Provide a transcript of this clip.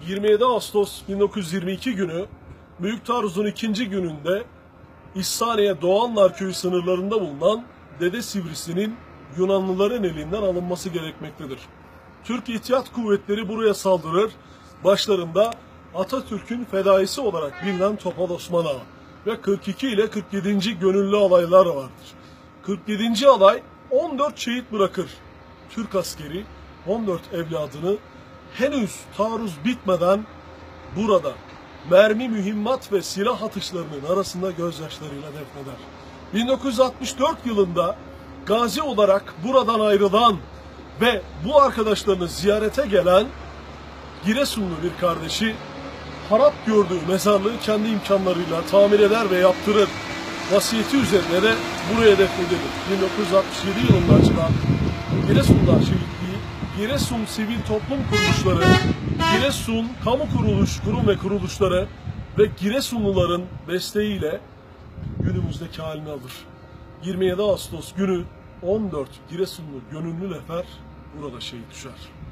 27 Ağustos 1922 günü Büyük Taarruz'un ikinci gününde İhsaniye Doğanlar Köyü sınırlarında bulunan Dede Sivrisi'nin Yunanlıların elinden alınması gerekmektedir. Türk İttihat Kuvvetleri buraya saldırır. Başlarında Atatürk'ün fedaisi olarak bilinen Topal Osman Ağa ve 42 ile 47. gönüllü alaylar vardır. 47. alay 14 şehit bırakır. Türk askeri 14 evladını henüz taarruz bitmeden burada mermi, mühimmat ve silah atışlarının arasında gözyaşlarıyla defneder. 1964 yılında gazi olarak buradan ayrılan ve bu arkadaşlarını ziyarete gelen Giresunlu bir kardeşi harap gördüğü mezarlığı kendi imkanlarıyla tamir eder ve yaptırır. Vasiyeti üzerine de buraya defnedilir. 1967 yılında açılan Giresun'da şehitliği, Giresun Sivil Toplum Kuruluşları, Giresun Kamu Kurum ve Kuruluşları ve Giresunluların desteğiyle günümüzdeki halini alır. 27 Ağustos günü 14 Giresunlu gönüllü nefer burada şehit düşer.